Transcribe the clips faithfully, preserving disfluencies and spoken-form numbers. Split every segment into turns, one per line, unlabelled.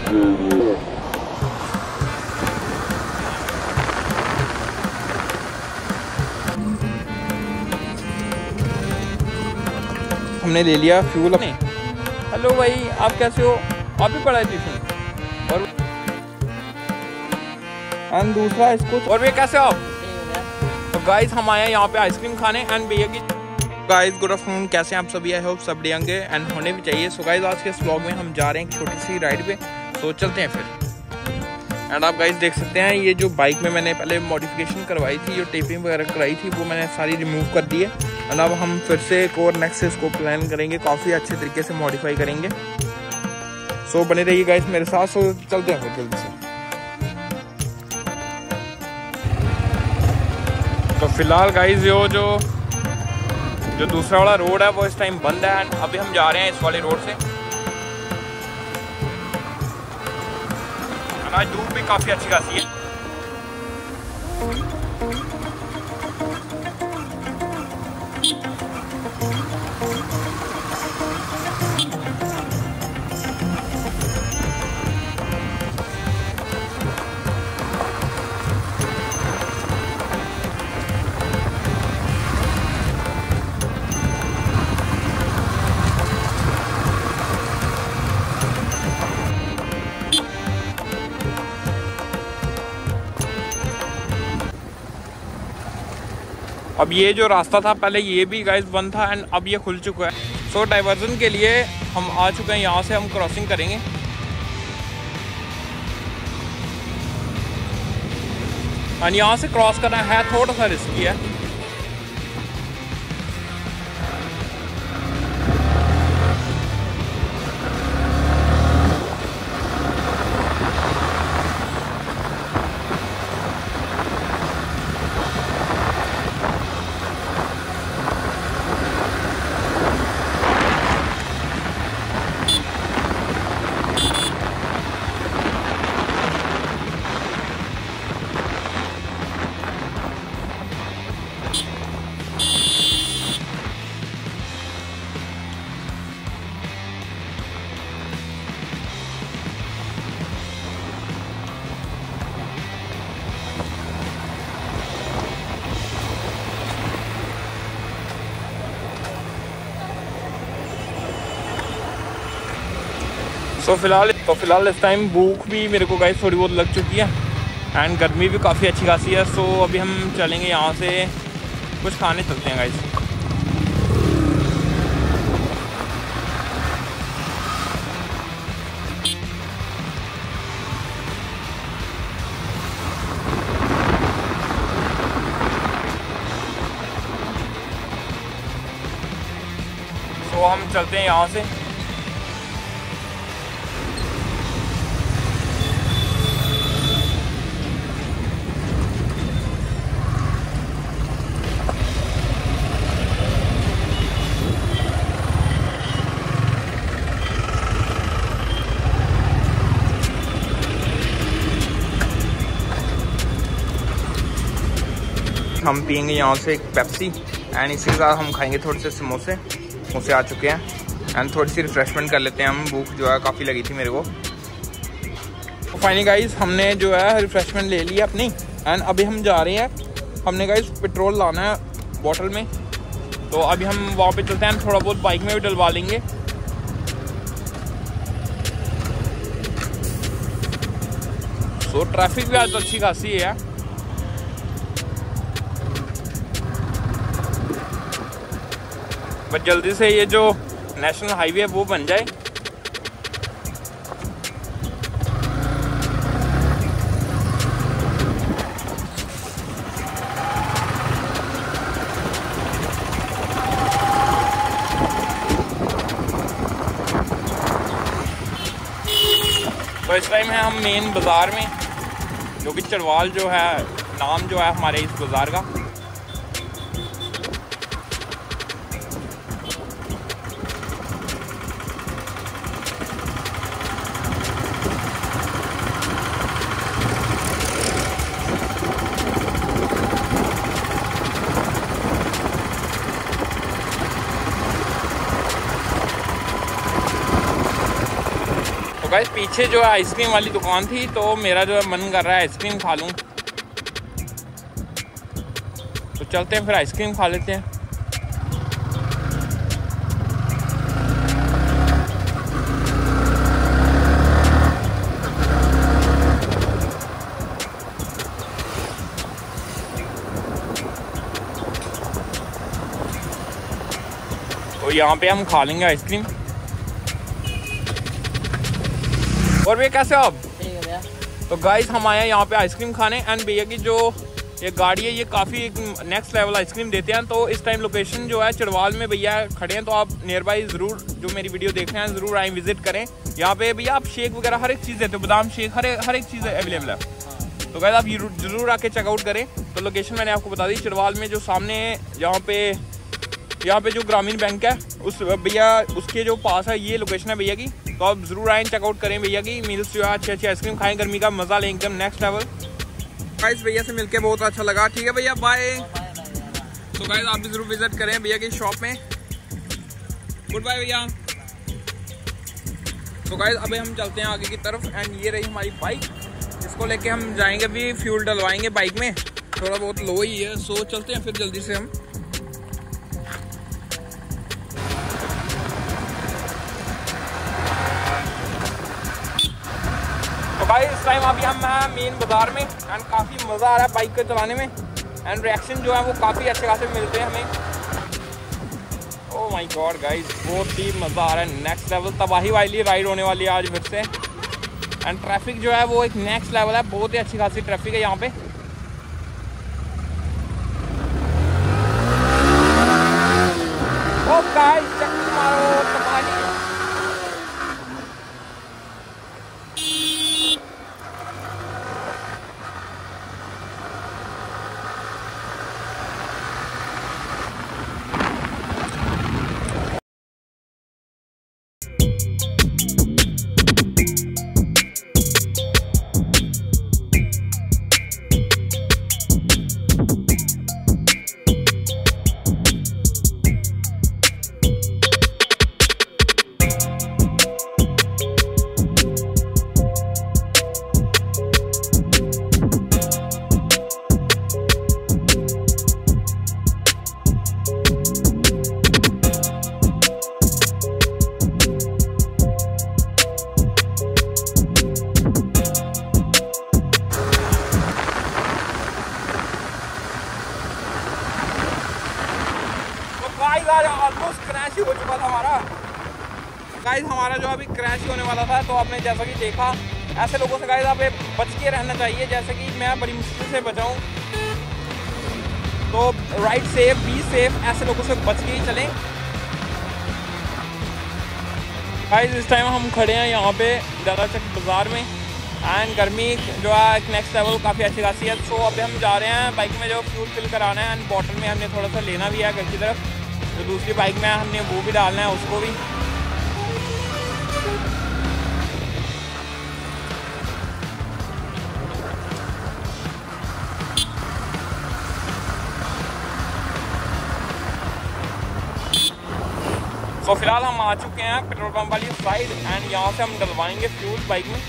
हमने ले लिया फ्यूल अपने। हेलो भाई, आप कैसे हो? आप भी पढ़ाई ट्यूशन और एंड दूसरा इसको। और भैया कैसे हो आप? तो गाइस हम आए हैं यहाँ पे आइसक्रीम खाने एंड भैया की। गाइस गुड आफ्टरनून, कैसे हैं आप सभी? आई होप सब बढ़िया होंगे एंड होने भी चाहिए। सो गाइस आज के इस व्लॉग में हम जा रहे हैं एक छोटी सी राइड पे, तो चलते हैं फिर। एंड आप गाइस देख सकते हैं ये जो बाइक में मैंने पहले मॉडिफिकेशन करवाई थी, जो टेपिंग वगैरह कराई थी, वो मैंने सारी रिमूव कर दी है। एंड अब हम फिर से एक और नेक्स्ट इसको प्लान करेंगे, काफ़ी अच्छे तरीके से मॉडिफाई करेंगे। सो बने रहिए गाइस मेरे साथ। सो चलते हैं फिर जल्दी से। तो फिलहाल गाइस यो जो जो दूसरा वाला रोड है वो इस टाइम बंद है एंड अभी हम जा रहे हैं इस वाले रोड से। आज धूप भी काफ़ी अच्छी खासी है। अब ये जो रास्ता था पहले ये भी गाइस बंद था एंड अब ये खुल चुका है। सो डाइवर्जन के लिए हम आ चुके हैं, यहाँ से हम क्रॉसिंग करेंगे। और यहाँ से क्रॉस करना है थोड़ा सा रिस्की है। तो फिलहाल तो फिलहाल इस टाइम भूख भी मेरे को गाइस थोड़ी बहुत लग चुकी है एंड गर्मी भी काफ़ी अच्छी खासी है। सो अभी हम चलेंगे यहाँ से कुछ खाने चलते हैं गाइस। तो हम चलते हैं यहाँ से। हम पियेंगे यहाँ से एक पेप्सी एंड इसी के साथ हम खाएंगे थोड़े से समोसे। समोसे आ चुके हैं एंड थोड़ी सी रिफ्रेशमेंट कर लेते हैं हम, भूख जो है काफ़ी लगी थी मेरे को। तो फाइनली गाइस हमने जो है रिफ्रेशमेंट ले लिया अपनी एंड अभी हम जा रहे हैं। हमने गाइस पेट्रोल लाना है बॉटल में, तो अभी हम वहाँ पे चलते हैं, थोड़ा बहुत बाइक में भी डलवा लेंगे। सो ट्रैफिक भी आज तो अच्छी खासी है। बस जल्दी से ये जो नेशनल हाईवे है वो बन जाए। तो इस टाइम है हम मेन बाज़ार में, जो कि चढ़वाल जो है नाम जो है हमारे इस बाज़ार का। तो गाइस पीछे जो है आइसक्रीम वाली दुकान थी, तो मेरा जो है मन कर रहा है आइसक्रीम खा लूँ, तो चलते हैं फिर आइसक्रीम खा लेते हैं। तो यहाँ पे हम खा लेंगे आइसक्रीम। और भैया कैसे हो आप?
ठीक है भैया।
तो गाइस हम आए हैं यहाँ पे आइसक्रीम खाने, एंड भैया की जो ये गाड़ी है ये काफ़ी नेक्स्ट लेवल आइसक्रीम देते हैं। तो इस टाइम लोकेशन जो है चिड़वाल में भैया खड़े हैं, तो आप नियर बाई ज़रूर जो मेरी वीडियो देख रहे हैं ज़रूर आए विजिट करें। यहाँ पे भैया आप शेक वगैरह हर एक चीज़ देते हो, बादाम शेक हर हर एक चीज़ अवेलेबल है। तो गाइस आप ज़रूर आके चेकआउट करें। तो लोकेशन मैंने आपको बता दी, चिड़वाल में जो सामने यहाँ पे यहाँ पे जो ग्रामीण बैंक है उस भैया उसके जो पास है ये लोकेशन है भैया की। तो आप ज़रूर आएँ चेकआउट करें भैया की मील्स जो है, अच्छी अच्छी आइसक्रीम खाएं, गर्मी का मज़ा लें एकदम नेक्स्ट लेवल। गाइस भैया से मिलके बहुत अच्छा लगा। ठीक है भैया, बाय। तो गाइस आप भी ज़रूर विजिट करें भैया की शॉप में। गुड बाय भैया। तो गाइस अभी हम चलते हैं आगे की तरफ, एंड ये रही हमारी बाइक, इसको लेके हम जाएंगे, अभी फ्यूल डलवाएंगे बाइक में, थोड़ा बहुत लो ही है। सो चलते हैं फिर जल्दी से हम। भाई इस टाइम अभी हम हैं मेन बाज़ार में, एंड काफ़ी मज़ा आ रहा है बाइक को चलाने में, एंड रिएक्शन जो है वो काफ़ी अच्छे खासे मिलते हैं हमें। ओह माय गॉड गाइस, बहुत ही मज़ा आ रहा है, नेक्स्ट लेवल तबाही वाली राइड होने वाली है आज फिर से। एंड ट्रैफिक जो है वो एक नेक्स्ट लेवल है, बहुत ही अच्छी खासी ट्रैफिक है यहाँ पे। ओ गाइस चक्कर मारो तबाही। ऑलमोस्ट क्रैश ही हो चुका था हमारा गाइस, हमारा जो अभी क्रैश ही होने वाला था। तो आपने जैसा कि देखा, ऐसे लोगों से गाइस आप बच के रहना चाहिए, जैसे कि मैं बड़ी मुश्किल से बचाऊं। तो राइड सेफ, बी सेफ, ऐसे लोगों से बच के ही चलें गाइस। इस टाइम हम खड़े हैं यहाँ पे दादा चक बाज़ार में, एंड गर्मी जो है एक नेक्स्ट लेवल काफ़ी अच्छी खासी है। सो अभी हम जा रहे हैं बाइक में जो फ्यूल फिल कराना है, एंड बॉटल में हमने थोड़ा सा लेना भी है घर की तरफ, तो दूसरी बाइक में हमने वो भी डालना है उसको भी। तो फिलहाल हम आ चुके हैं पेट्रोल पंप वाली साइड, एंड यहाँ से हम डलवाएंगे फ्यूल बाइक में।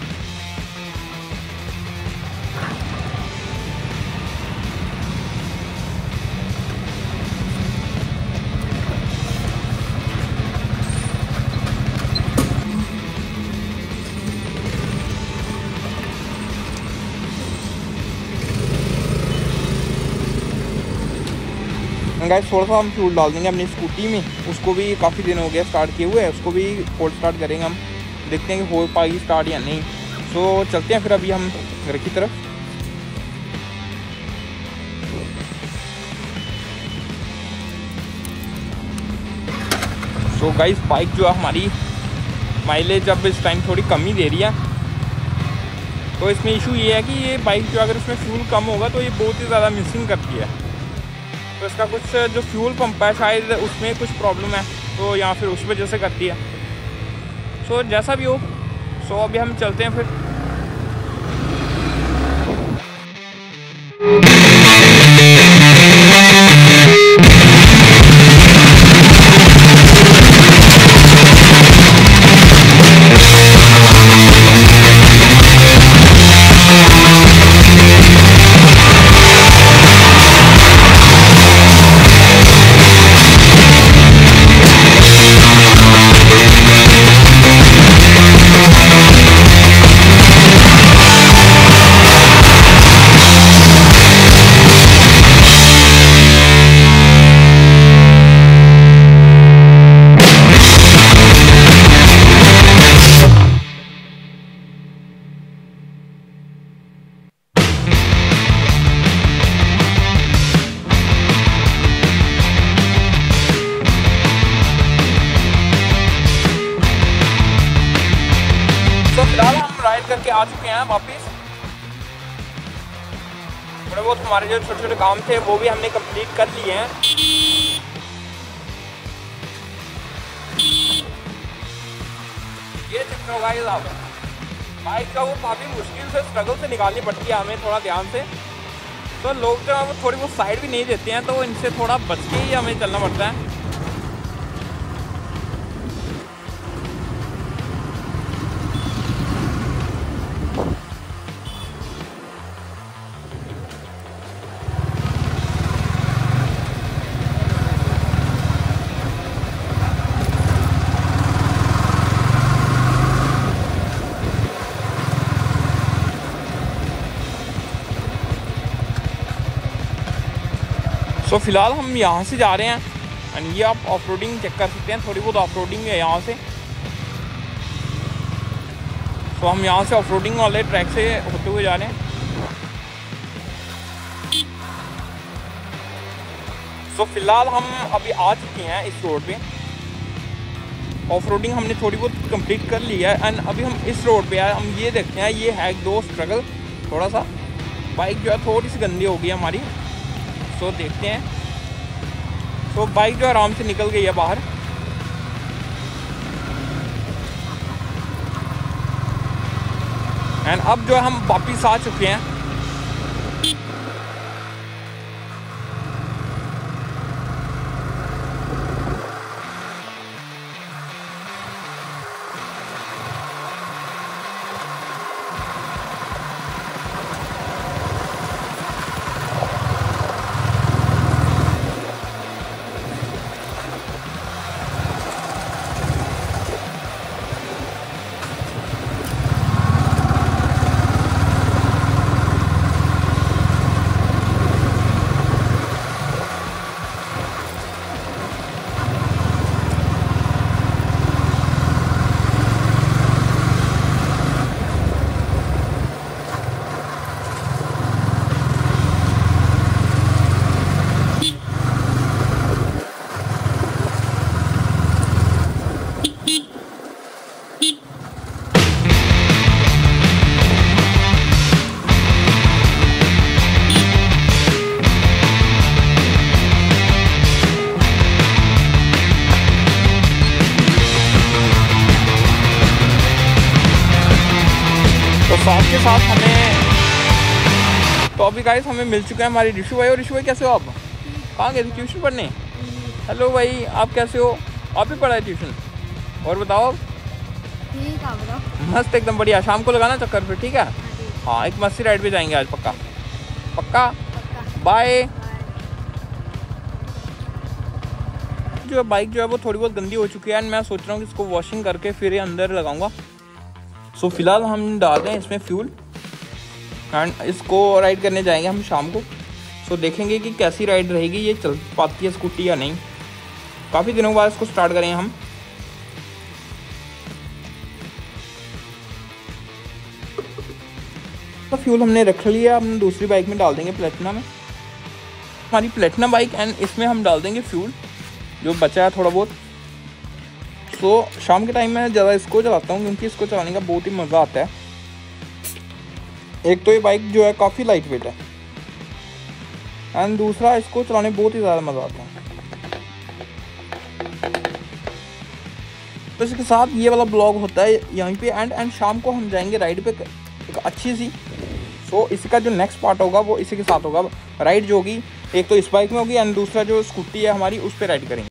गाइस थोड़ा सा हम फ्यूल डाल देंगे अपनी स्कूटी में, उसको भी काफ़ी दिन हो गया स्टार्ट किए हुए, उसको भी कोल्ड स्टार्ट करेंगे हम, देखते हैं कि हो पाएगी स्टार्ट या नहीं। सो चलते हैं फिर अभी हम घर की तरफ। सो गाइस बाइक जो है हमारी माइलेज अब इस टाइम थोड़ी कम ही दे रही है, तो इसमें इशू ये है कि ये बाइक जो अगर उसमें फ्यूल कम होगा तो ये बहुत ही ज़्यादा मिसिंग करती है। तो इसका कुछ जो फ्यूल पंप है शायद उसमें कुछ प्रॉब्लम है, तो या फिर उस वजह से करती है। सो जैसा भी हो, सो अभी हम चलते हैं फिर। करके आ चुके हैं वापस। थोड़े बहुत हमारे जो छोटे छोटे काम थे वो भी हमने कंप्लीट कर लिए हैं। ये चक्कर होगा ये साहब, बाइक का वो काफ़ी मुश्किल से स्ट्रगल से निकालनी पड़ती है हमें थोड़ा ध्यान से। तो लोग जो है वो थोड़ी बहुत साइड भी नहीं देते हैं, तो इनसे थोड़ा बच के ही हमें चलना पड़ता है। तो फिलहाल हम यहाँ से जा रहे हैं एंड ये आप ऑफ रोडिंग चेक कर सकते हैं, थोड़ी बहुत ऑफ रोडिंग है यहाँ से। तो हम यहाँ से ऑफ रोडिंग वाले ट्रैक से होते हुए जा रहे हैं। तो फिलहाल हम अभी आ चुके हैं इस रोड पे। ऑफ रोडिंग हमने थोड़ी बहुत कंप्लीट कर ली है एंड अभी हम इस रोड पे आए। हम ये देखते हैं, ये है दो स्ट्रगल थोड़ा सा, बाइक जो है थोड़ी सी गंदी हो गई है हमारी। तो देखते हैं, तो बाइक जो आराम से निकल गई है बाहर। एंड अब जो है हम वापिस आ चुके हैं। साथ के साथ हमें तो अभी गाइस हमें मिल चुका है हमारी ऋषु भाई। और ऋषु भाई कैसे हो आप? कहाँ गए थे ट्यूशन पढ़ने? हेलो भाई, आप कैसे हो? आप भी पढ़ा है ट्यूशन? और बताओ।
ठीक है बताओ।
मस्त एकदम बढ़िया। शाम को लगाना चक्कर फिर, ठीक है? हाँ, एक मस्ती राइड पे जाएंगे आज पक्का पक्का। बाय। जो बाइक जो है वो थोड़ी बहुत गंदी हो चुकी है एंड मैं सोच रहा हूँ कि इसको वॉशिंग करके फिर ये अंदर लगाऊंगा। सो so, फिलहाल हम डाल रहे हैं इसमें फ्यूल एंड इसको राइड करने जाएंगे हम शाम को। सो so, देखेंगे कि कैसी राइड रहेगी, ये चल पाती है स्कूटी या नहीं। काफ़ी दिनों बाद इसको स्टार्ट करें हम। तो फ्यूल हमने रख लिया, हम दूसरी बाइक में डाल देंगे, प्लेटिना में। हमारी प्लेटिना बाइक एंड इसमें हम डाल देंगे फ्यूल जो बचा है थोड़ा बहुत। तो शाम के टाइम में ज़्यादा इसको चलाता हूँ क्योंकि इसको चलाने का बहुत ही मज़ा आता है। एक तो ये बाइक जो है काफ़ी लाइट वेट है एंड दूसरा इसको चलाने में बहुत ही ज़्यादा मज़ा आता है। तो इसके साथ ये वाला ब्लॉग होता है यहीं पे एंड एंड शाम को हम जाएंगे राइड पे एक अच्छी सी। सो so, इसका जो नेक्स्ट पार्ट होगा वो इसी के साथ होगा। राइड जो होगी एक तो इस बाइक में होगी एंड दूसरा जो स्कूटी है हमारी उस पर राइड करेंगे।